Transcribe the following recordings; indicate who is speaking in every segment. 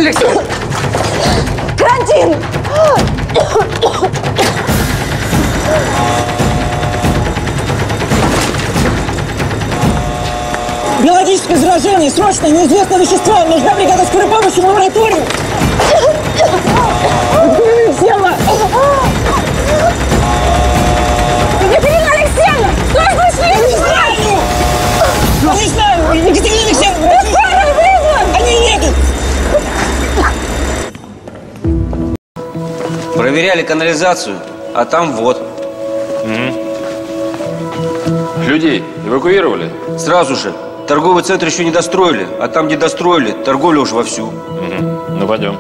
Speaker 1: Алексей!
Speaker 2: Карантин!
Speaker 3: Биологическое заражение, срочно, неизвестное вещество. Нужна бригада скорой помощи в лабораторию. Села!
Speaker 2: Екатерина Алексеевна! Срочно шли!
Speaker 3: Не знаю! Екатерина Алексеевна!
Speaker 2: Скорый вызван!
Speaker 3: Они едут!
Speaker 4: Проверяли канализацию, а там вот.
Speaker 5: Людей эвакуировали?
Speaker 4: Сразу же. Торговый центр еще не достроили, а там, где достроили, торговля уже вовсю.
Speaker 5: Ну, пойдем.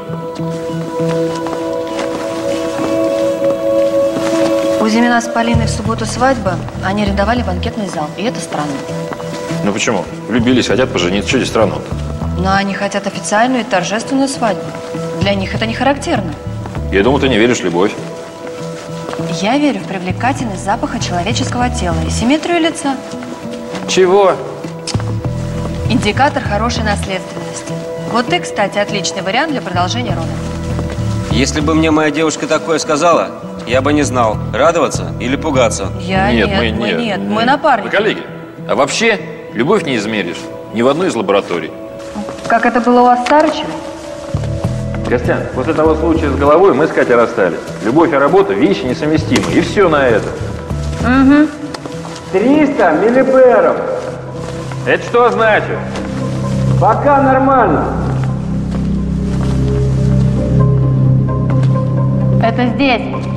Speaker 6: У Зимина с Полиной в субботу свадьба, они арендовали банкетный зал, и это странно.
Speaker 5: Ну почему? Влюбились, хотят пожениться, что здесь странно-то?
Speaker 6: Но они хотят официальную и торжественную свадьбу. Для них это не характерно.
Speaker 5: Я думал, ты не веришь в любовь.
Speaker 6: Я верю в привлекательность запаха человеческого тела и симметрию лица.
Speaker 5: Чего?
Speaker 6: Индикатор хорошей наследственности. Вот ты, кстати, отличный вариант для продолжения рода.
Speaker 4: Если бы мне моя девушка такое сказала, я бы не знал, радоваться или пугаться.
Speaker 6: Мы напарники.
Speaker 5: Мы коллеги. А вообще, любовь не измеришь ни в одной из лабораторий.
Speaker 6: Как это было у вас с Сарычем?
Speaker 5: Костян, после того случая с головой мы с Катей расстались. Любовь и работа – вещи несовместимы. И все на это.
Speaker 7: 300 миллиберов.
Speaker 5: Это что значит?
Speaker 7: Пока нормально.
Speaker 6: Это здесь.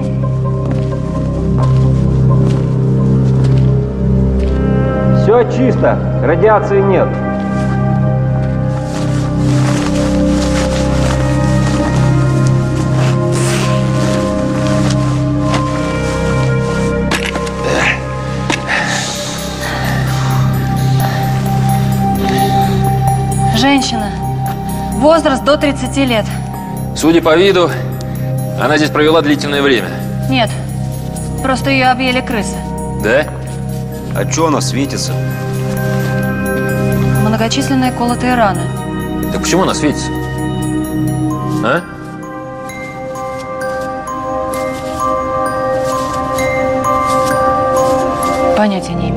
Speaker 7: Все чисто, радиации нет.
Speaker 6: Женщина. Возраст до 30 лет.
Speaker 5: Судя по виду, она здесь провела длительное время.
Speaker 6: Нет, просто ее объели крысы.
Speaker 5: Да?
Speaker 4: А что она светится?
Speaker 6: Многочисленные колотые раны.
Speaker 5: Так почему она светится? А?
Speaker 6: Понятия не имею.